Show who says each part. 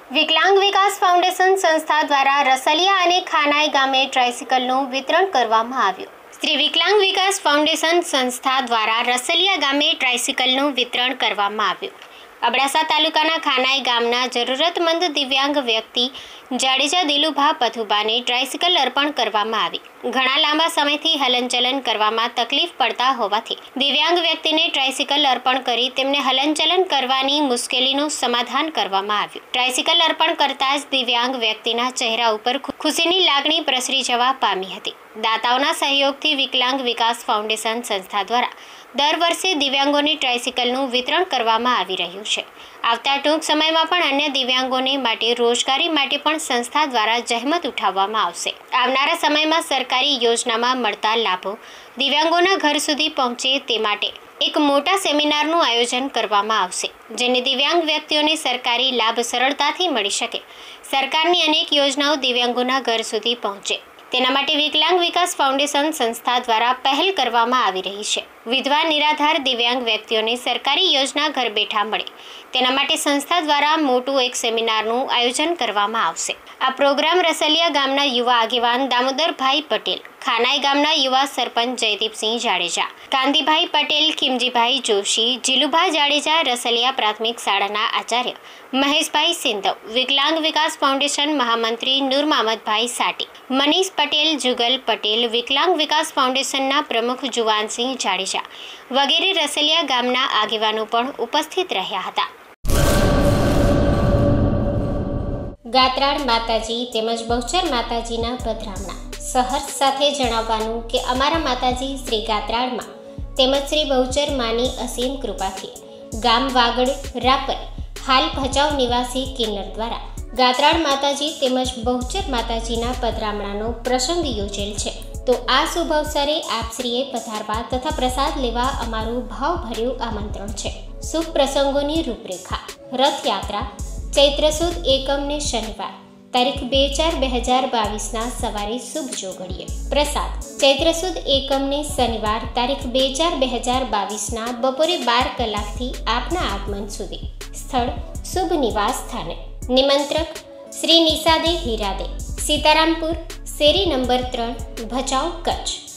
Speaker 1: વિકલાંગ વિકાસ ફાઉન્ડેશન સંસ્થા દ્વારા રસલિયા અને ખાનાઈ ગામે ટ્રાયસિકલનું વિતરણ કરવામાં આવ્યું। શ્રી વિકલાંગ વિકાસ ફાઉન્ડેશન સંસ્થા દ્વારા રસલિયા ગામે ટ્રાયસિકલનું વિતરણ કરવામાં આવ્યું। અબડાસા તાલુકાના ખાનાઈ ગામના જરૂરતમંદ દિવ્યાંગ વ્યક્તિ જાડેજા દિલુભા પથુબાને ટ્રાયસિકલ અર્પણ કરવામાં આવી। ઘણા લાંબા સમયથી હલનચલન કરવામાં તકલીફ પડતા હોવાથી દિવ્યાંગ વ્યક્તિને ટ્રાયસિકલ અર્પણ કરી તેમને હલનચલન કરવાની મુશ્કેલીનું સમાધાન કરવામાં આવ્યું। ટ્રાયસિકલ અર્પણ કરતા જ દિવ્યાંગ વ્યક્તિના ચહેરા ઉપર ખુશીની લાગણી પ્રસરી જવા પામી હતી। દાતાઓના સહયોગથી વિકલાંગ વિકાસ ફાઉન્ડેશન સંસ્થા દ્વારા દર વર્ષે દિવ્યાંગોને ટ્રાયસિકલનું વિતરણ કરવામાં આવી રહ્યું છે। આવતા ટૂંક સમયમાં પણ અન્ય દિવ્યાંગોને માટે રોજગારી માટે પણ સંસ્થા દ્વારા જહેમત ઉઠાવવામાં આવશે। આવનારા સમયમાં સરકારી યોજનામાં મળતા લાભો દિવ્યાંગોના ઘર સુધી પહોંચે તે માટે એક મોટા સેમિનારનું આયોજન કરવામાં આવશે, જેને દિવ્યાંગ વ્યક્તિઓને સરકારી લાભ સરળતાથી મળી શકે। સરકારની અનેક યોજનાઓ દિવ્યાંગોના ઘર સુધી પહોંચે તેના માટે વિકલાંગ વિકાસ ફાઉન્ડેશન સંસ્થા દ્વારા પહેલ કરવામાં આવી રહી છે। વિધવા નિરાધાર દિવ્યાંગ વ્યક્તિઓને સરકારી યોજના ઘર બેઠા મળે તેના માટે સંસ્થા દ્વારા મોટું એક સેમિનારનું આયોજન કરવામાં આવશે। આ પ્રોગ્રામ રસલિયા ગામના યુવા આગેવાન દામોદરભાઈ પટેલ, ખાનાઈ ગામના યુવા સરપંચ જયદીપસિંહ જાડેજા, કાંતિભાઈ પટેલ, ખીમજીભાઈ જોશી, જીલુભા જાડેજા, રસલિયા પ્રાથમિક શાળાના આચાર્ય મહેશભાઈ સિંધવ, વિકલાંગ વિકાસ ફાઉન્ડેશન મહામંત્રી નૂર મહમદભાઈ સાટી, મનીષ પટેલ, જુગલ પટેલ, વિકલાંગ વિકાસ ફાઉન્ડેશનના પ્રમુખ જુવાનસિંહ જાડેજા વગેરે રસલિયા ગામના આગેવાનો પણ ઉપસ્થિત રહ્યા હતા। ગાત્રાળ માતાજી તેમજ બહુચર માતાજીના પધરામણા સહર્ષ સાથે જણાવવાનું કે અમારા માતાજી શ્રી ગાત્રાળમાં તેમજ શ્રી બહુચર માની અસીમ કૃપાથી ગામ વાગડ રાપર હાલ ભચાઉ નિવાસી કિન્નર દ્વારા ગાત્રાળ માતાજી તેમજ બહુચર માતાજીના પધરામણાનો પ્રસંગ યોજેલ છે। તો આ શુભ અવસરે આપશ્રીએ પધારવા તથા પ્રસાદ લેવા અમારું ભાવભર્યું આમંત્રણ છે। શુભ પ્રસંગોની રૂપરેખા: રથયાત્રા ચૈત્ર સુદ એકમને શનિવાર તારીખ 2/4/2022 સવારે શુભ જોગળીએ। પ્રસાદ ચૈત્ર સુદ એકમને શનિવાર તારીખ 2/4/2022 બપોરે 12 કલાકથી આપના આગમન સુધી। સ્થળ શુભ નિવાસ સ્થાને। નિમંત્રક શ્રી નિષાદે હીરાદે, સીતારામપુર, શેરી નંબર 3, ભચાઉ, કચ્છ।